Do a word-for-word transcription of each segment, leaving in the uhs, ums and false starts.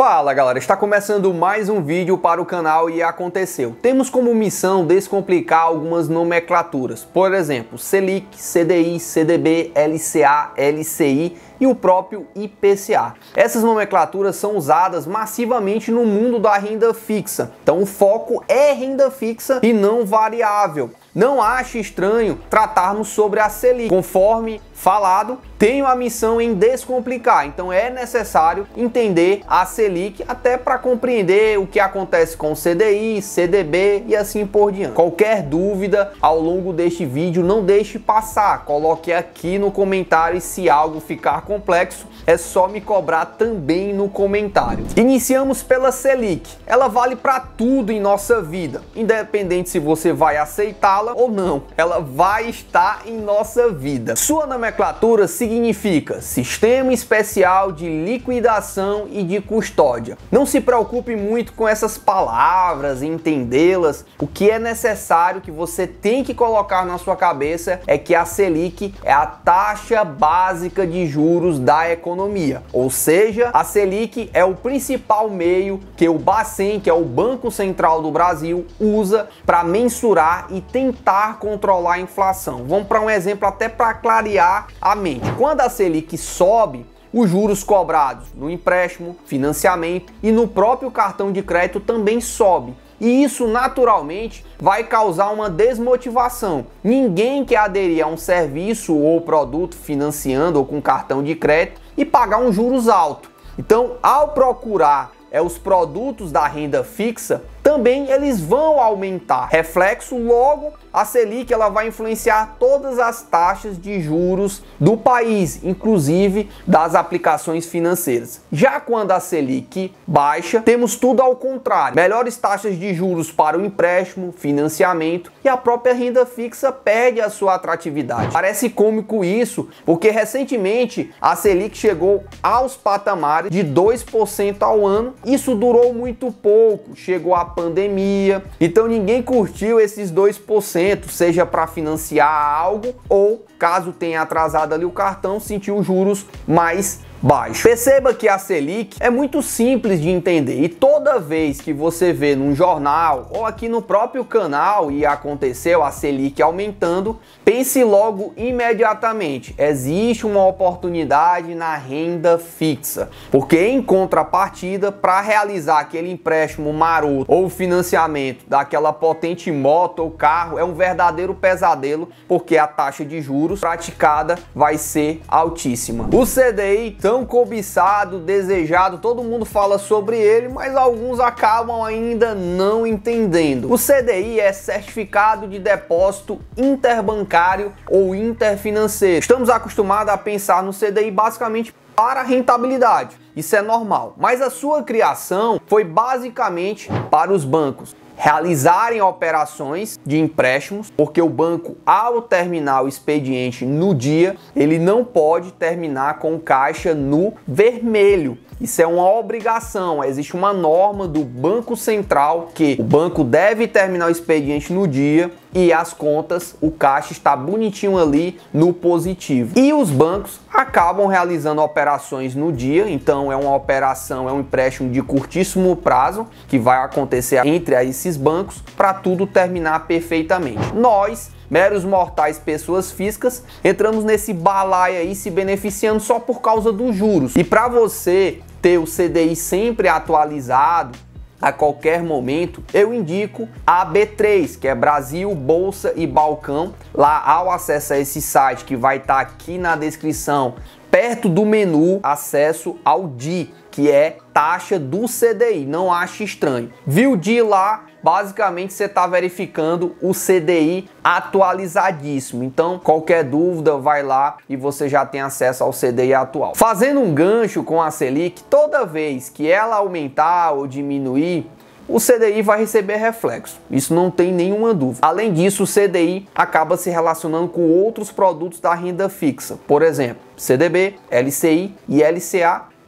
Fala galera, está começando mais um vídeo para o canal E Aconteceu. Temos como missão descomplicar algumas nomenclaturas, por exemplo, Selic, C D I, C D B, L C A, L C I e o próprio I P C A. Essas nomenclaturas são usadas massivamente no mundo da renda fixa, então o foco é renda fixa e não variável. Não ache estranho tratarmos sobre a Selic. Conforme falado, tenho a missão em descomplicar, então é necessário entender a Selic até para compreender o que acontece com o C D I, C D B e assim por diante. Qualquer dúvida ao longo deste vídeo, não deixe passar, coloque aqui no comentário e se algo ficar complexo, é só me cobrar também no comentário. Iniciamos pela Selic. Ela vale para tudo em nossa vida, independente se você vai aceitá-la ou não, ela vai estar em nossa vida. Sua nomenclatura significa Sistema Especial de Liquidação e de Custódia. Não se preocupe muito com essas palavras e entendê-las. O que é necessário, que você tem que colocar na sua cabeça, é que a Selic é a taxa básica de juros da economia. Ou seja, a Selic é o principal meio que o Bacen, que é o Banco Central do Brasil, usa para mensurar e tentar controlar a inflação. Vamos para um exemplo até para clarear a mente. Quando a Selic sobe, os juros cobrados no empréstimo, financiamento e no próprio cartão de crédito também sobe. E isso naturalmente vai causar uma desmotivação. Ninguém quer aderir a um serviço ou produto financiando ou com cartão de crédito e pagar um juros alto. Então, ao procurar é, os produtos da renda fixa, também eles vão aumentar. Reflexo, logo, a Selic ela vai influenciar todas as taxas de juros do país, inclusive das aplicações financeiras. Já quando a Selic baixa, temos tudo ao contrário. Melhores taxas de juros para o empréstimo, financiamento e a própria renda fixa perde a sua atratividade. Parece cômico isso, porque recentemente a Selic chegou aos patamares de dois por cento ao ano. Isso durou muito pouco, chegou a pandemia, então ninguém curtiu esses dois por cento, seja para financiar algo ou, caso tenha atrasado ali o cartão, sentiu juros mais baixo. Perceba que a Selic é muito simples de entender e toda vez que você vê num jornal ou aqui no próprio canal E Aconteceu a Selic aumentando, pense logo imediatamente, existe uma oportunidade na renda fixa, porque em contrapartida, para realizar aquele empréstimo maroto ou financiamento daquela potente moto ou carro é um verdadeiro pesadelo, porque a taxa de juros praticada vai ser altíssima. O C D I tão cobiçado, desejado, todo mundo fala sobre ele, mas alguns acabam ainda não entendendo. O C D I é Certificado de Depósito Interbancário ou Interfinanceiro. Estamos acostumados a pensar no C D I basicamente para rentabilidade, isso é normal, mas a sua criação foi basicamente para os bancos realizarem operações de empréstimos, porque o banco, ao terminar o expediente no dia, ele não pode terminar com caixa no vermelho. Isso é uma obrigação, existe uma norma do Banco Central que o banco deve terminar o expediente no dia e as contas, o caixa está bonitinho ali no positivo. E os bancos acabam realizando operações no dia, então é uma operação, é um empréstimo de curtíssimo prazo que vai acontecer entre esses bancos para tudo terminar perfeitamente. Nós, meros mortais, pessoas físicas, entramos nesse balaio aí se beneficiando só por causa dos juros. E para você ter o C D I sempre atualizado a qualquer momento, eu indico a B três, que é Brasil, Bolsa e Balcão. Lá, ao acessar esse site, que vai estar aqui na descrição, perto do menu, acesso ao D I, que é taxa do C D I, não ache estranho. Viu o D I lá? Basicamente você está verificando o C D I atualizadíssimo. Então qualquer dúvida vai lá e você já tem acesso ao C D I atual. Fazendo um gancho com a Selic, toda vez que ela aumentar ou diminuir, o C D I vai receber reflexo, isso não tem nenhuma dúvida. Além disso, o C D I acaba se relacionando com outros produtos da renda fixa, por exemplo, C D B, L C I e L C A,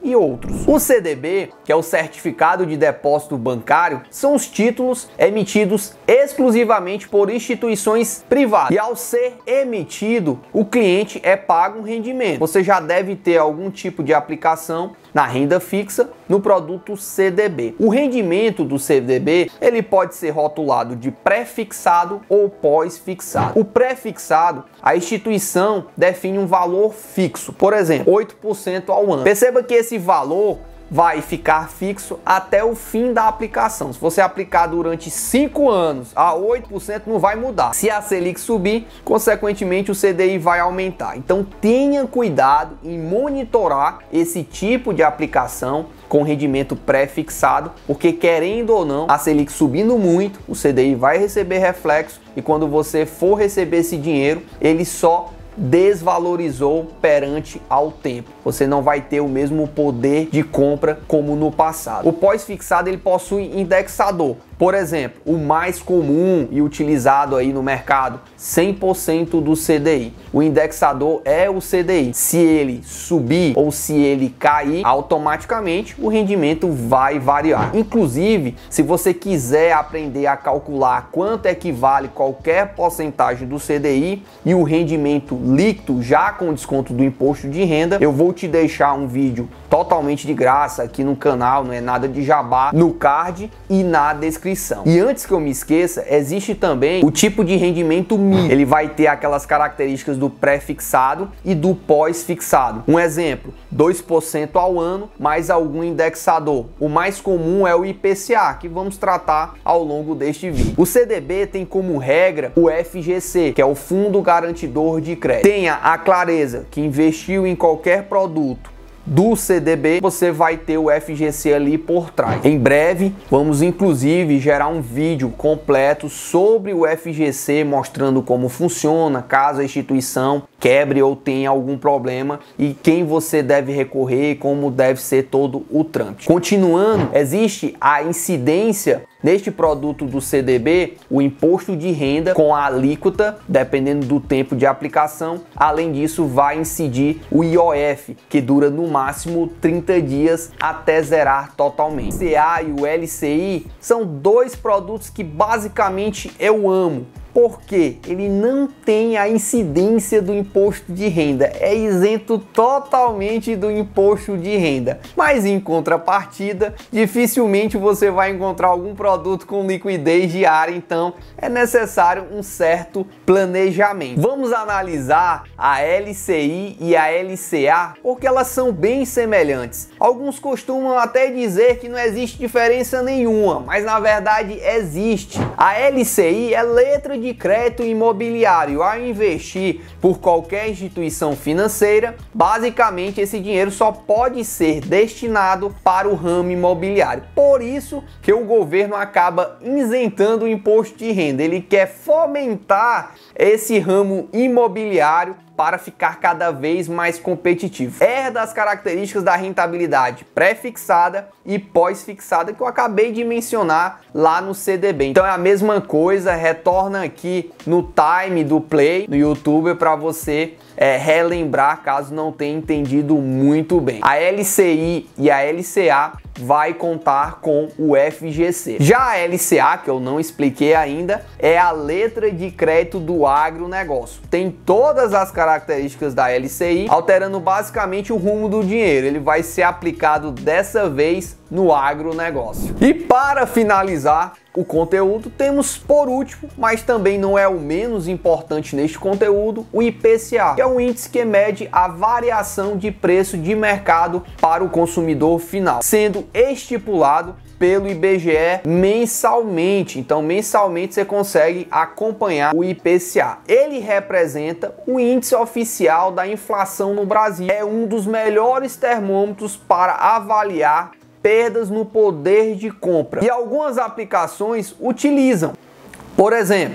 e outros. O C D B, que é o Certificado de Depósito Bancário, são os títulos emitidos exclusivamente por instituições privadas. E ao ser emitido, o cliente é pago um rendimento. Você já deve ter algum tipo de aplicação na renda fixa no produto C D B. O rendimento do C D B, ele pode ser rotulado de pré-fixado ou pós-fixado. O pré-fixado, a instituição define um valor fixo, por exemplo, oito por cento ao ano. Perceba que esse valor vai ficar fixo até o fim da aplicação. Se você aplicar durante cinco anos a oito por cento, não vai mudar. Se a Selic subir, consequentemente o C D I vai aumentar. Então tenha cuidado em monitorar esse tipo de aplicação com rendimento pré-fixado, porque querendo ou não, a Selic subindo muito, o C D I vai receber reflexo e quando você for receber esse dinheiro, ele só desvalorizou perante ao tempo. Você não vai ter o mesmo poder de compra como no passado. O pós-fixado, ele possui indexador. Por exemplo, o mais comum e utilizado aí no mercado, cem por cento do C D I. O indexador é o C D I. Se ele subir ou se ele cair, automaticamente o rendimento vai variar. Inclusive, se você quiser aprender a calcular quanto equivale qualquer porcentagem do C D I e o rendimento líquido já com desconto do imposto de renda, eu vou te deixar um vídeo totalmente de graça aqui no canal, não é nada de jabá, no card e na descrição. E antes que eu me esqueça, existe também o tipo de rendimento mínimo. Ele vai ter aquelas características do pré-fixado e do pós-fixado. Um exemplo, dois por cento ao ano mais algum indexador. O mais comum é o I P C A, que vamos tratar ao longo deste vídeo. O C D B tem como regra o F G C, que é o Fundo Garantidor de Crédito. Tenha a clareza que investiu em qualquer produto do C D B, você vai ter o F G C ali por trás. Em breve, vamos inclusive gerar um vídeo completo sobre o F G C, mostrando como funciona, caso a instituição quebre ou tenha algum problema e quem você deve recorrer e como deve ser todo o trâmite. Continuando, existe a incidência neste produto do C D B, o imposto de renda com a alíquota, dependendo do tempo de aplicação. Além disso, vai incidir o I O F, que dura no máximo trinta dias até zerar totalmente. O C A e o L C I são dois produtos que basicamente eu amo, porque ele não tem a incidência do imposto de renda, é isento totalmente do imposto de renda. Mas em contrapartida, dificilmente você vai encontrar algum produto com liquidez diária, então é necessário um certo planejamento. Vamos analisar a L C I e a L C A, porque elas são bem semelhantes. Alguns costumam até dizer que não existe diferença nenhuma, mas na verdade existe. A L C I é letra de crédito imobiliário. Ao investir por qualquer instituição financeira, basicamente esse dinheiro só pode ser destinado para o ramo imobiliário. Por isso que o governo acaba isentando o imposto de renda. Ele quer fomentar esse ramo imobiliário para ficar cada vez mais competitivo. É das características da rentabilidade pré-fixada e pós-fixada que eu acabei de mencionar lá no C D B. Então é a mesma coisa, retorna aqui no time do play no YouTube para você é, relembrar caso não tenha entendido muito bem. A L C I e a L C A vai contar com o F G C. Já a L C A, que eu não expliquei ainda, é a letra de crédito do agronegócio. Tem todas as características da L C I, alterando basicamente o rumo do dinheiro. Ele vai ser aplicado dessa vez no agronegócio. E para finalizar o conteúdo, temos por último, mas também não é o menos importante neste conteúdo, o I P C A, que é um índice que mede a variação de preço de mercado para o consumidor final, sendo estipulado pelo I B G E mensalmente. Então, mensalmente você consegue acompanhar o I P C A. Ele representa o índice oficial da inflação no Brasil. É um dos melhores termômetros para avaliar perdas no poder de compra. E algumas aplicações utilizam. Por exemplo,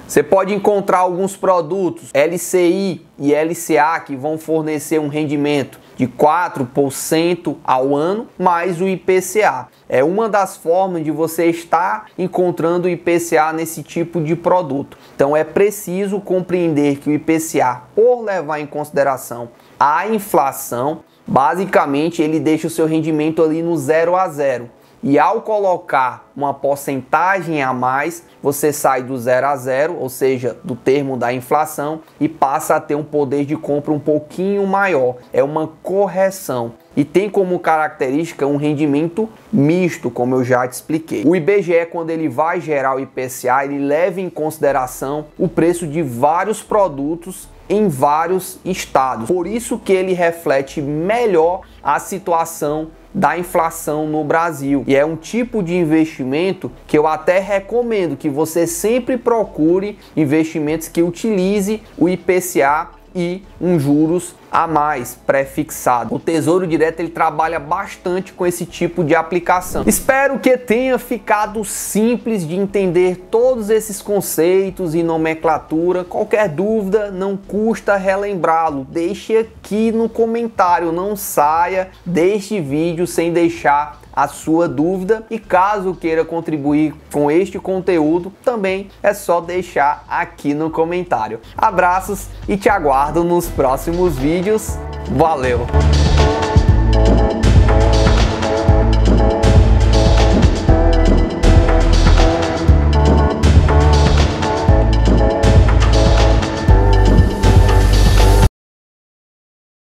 Você pode encontrar alguns produtos L C I e L C A que vão fornecer um rendimento de quatro por cento ao ano, mais o I P C A. É uma das formas de você estar encontrando o I P C A nesse tipo de produto. Então é preciso compreender que o I P C A, por levar em consideração a inflação, basicamente ele deixa o seu rendimento ali no zero a zero. E ao colocar uma porcentagem a mais, você sai do zero a zero, ou seja, do termo da inflação, e passa a ter um poder de compra um pouquinho maior. É uma correção. E tem como característica um rendimento misto, como eu já te expliquei. O I B G E, quando ele vai gerar o I P C A, ele leva em consideração o preço de vários produtos em vários estados. Por isso que ele reflete melhor a situação da inflação no Brasil. E é um tipo de investimento que eu até recomendo que você sempre procure investimentos que utilize o I P C A e um juros a mais pré-fixado. O Tesouro Direto ele trabalha bastante com esse tipo de aplicação. Espero que tenha ficado simples de entender todos esses conceitos e nomenclatura. Qualquer dúvida, não custa relembrá-lo. Deixe aqui no comentário, não saia deste vídeo sem deixar a sua dúvida, e caso queira contribuir com este conteúdo, também é só deixar aqui no comentário. Abraços e te aguardo nos próximos vídeos. Valeu!